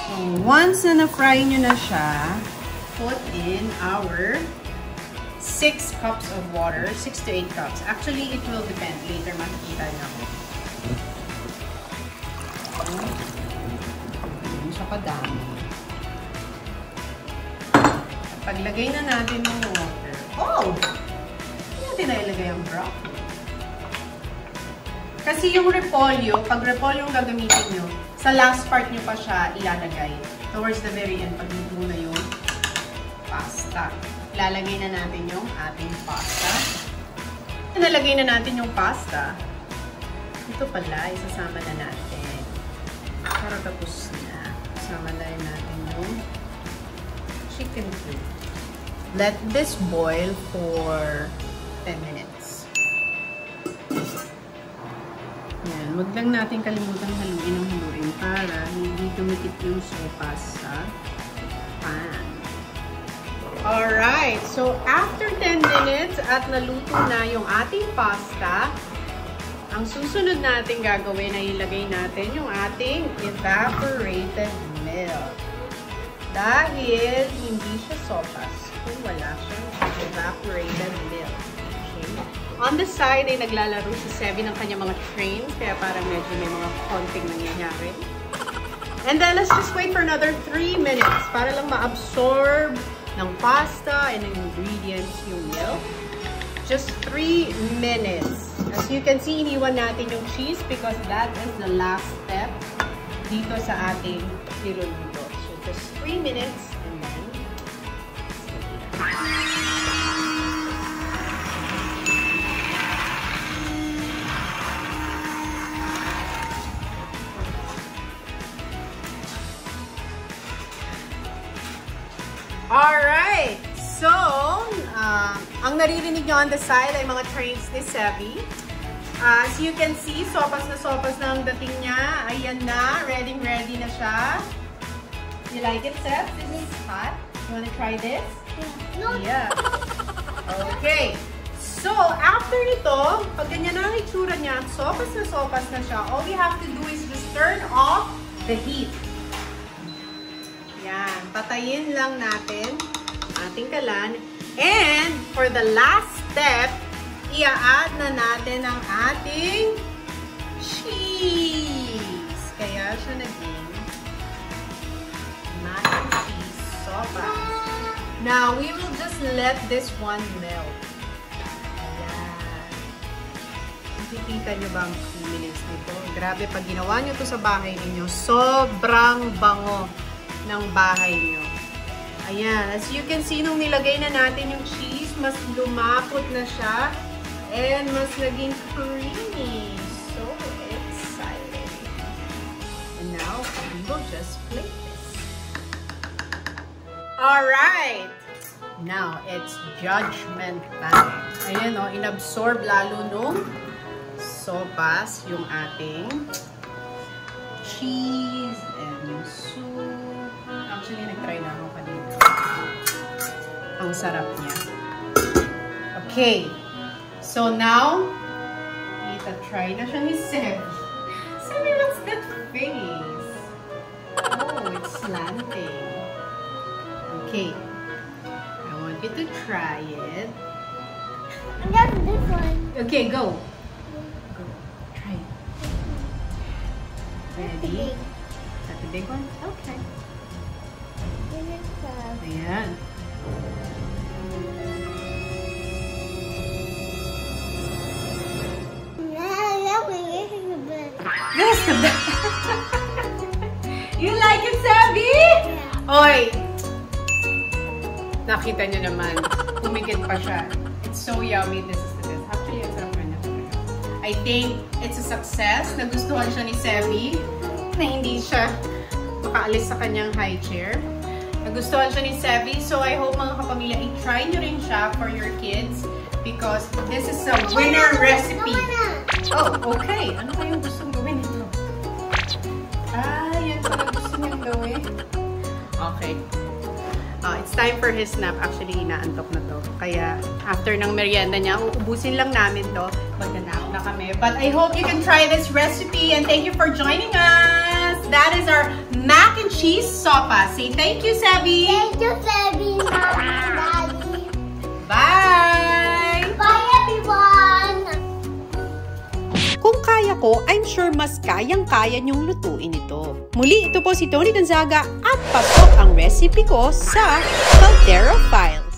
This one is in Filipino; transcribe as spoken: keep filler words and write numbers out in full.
So, once na na-fry nyo na siya, put in our six cups of water. six to eight cups. Actually, it will depend. Later, makikita nyo ako. Hindi siya padami. Paglagay na natin yung water. Oh! Hindi natin nailagay ang broccoli. Kasi yung repolyo, pag repolyo yung gagamitin nyo, sa last part nyo pa siya ilalagay. Towards the very end, pag luto na yung pasta. Ilalagay na natin yung ating pasta. Nalagay na natin yung pasta. Ito pala, isasama na natin. Para tapos na. Isama na rin natin yung chicken cube. Let this boil for ten minutes. Yan. Huwag lang natin kalimutan haluin ang haluin para hindi dumikit yung sopas sa pan. Alright. So, after ten minutes at naluto na yung ating pasta, ang susunod natin gagawin ay ilagay natin yung ating evaporated milk. Dahil hindi siya sopas kung wala siyang evaporated milk. Okay. On the side ay naglalaro si Sevi ng kanyang mga trains, kaya parang medyo may mga konting nangyayari. And then let's just wait for another three minutes para lang ma-absorb ng pasta and ng ingredients yung milk. Just three minutes. As you can see, iniwan natin yung cheese because that is the last step dito sa ating niluluto. So just three minutes and then alright! So, uh, ang naririnig nyo on the side ay mga trains ni Sevi. Uh, as you can see, sopas na sopas na ang dating niya. Ayan na, ready ready na siya. You like it, Sev? This is hot. You wanna try this? No. Yeah. Okay. So, after nito, pag ganyan na ang itsura niya, sopas na sopas na siya, all we have to do is just turn off the heat. Yan. Patayin lang natin ating kalan. And, for the last step, i-add na natin ang ating cheese. Kaya siya naging mac and cheese sopa. Now, we will just let this one melt. Ayan. Nakikita nyo ba ang creaminess nito? Grabe, pag ginawa nyo to sa bahay ninyo, sobrang bango ng bahay nyo. Ayan, as you can see, nung nilagay na natin yung cheese, mas lumapot na siya and mas naging creamy. So exciting. And now, we will just plate this. Alright! Now, it's judgment time. Ayan o, inabsorb lalo nung sopas yung ating cheese and yung soup. Actually, nag-try na ako kanina. Ang sarap niya. Okay. So now, ita-try na siya ni Sev. Sevi, what's that face? Oh, it's slanting. Okay. I want you to try it. I got this one. Okay, go. Go. Try it. Ready? Is that the big one? Okay. Ayan. Yes, the best. You like it, Sevi? Yeah. Oy! Nakita nyo naman. Pumikit pa siya. It's so yummy. This is the best. Actually, it's sarap na. I think it's a success. Nagustuhan siya ni Sevi na hindi siya makaalis sa kanyang high chair. Nagustuhan siya ni Sevi. So, I hope mga kapamilya, i-try nyo rin siya for your kids because this is a winner recipe. Oh, okay. Ano kayong gustong gawin ito? Ah, yan pala gusto niyang gawin. Okay. Uh, it's time for his nap. Actually, inaantok na to. Kaya, after ng merienda niya, uubusin lang namin to. Magna-nap na kami. But I hope you can try this recipe and thank you for joining us! that is our mac and cheese sopa. Say thank you, Sebi. Thank you, Sebi, Mommy, Daddy. Bye! Bye, everyone! Kung kaya ko, I'm sure mas kayang-kaya niyong lutuin ito. Muli, ito po si Tony Gonzaga at pasok ang recipe ko sa Caldero File.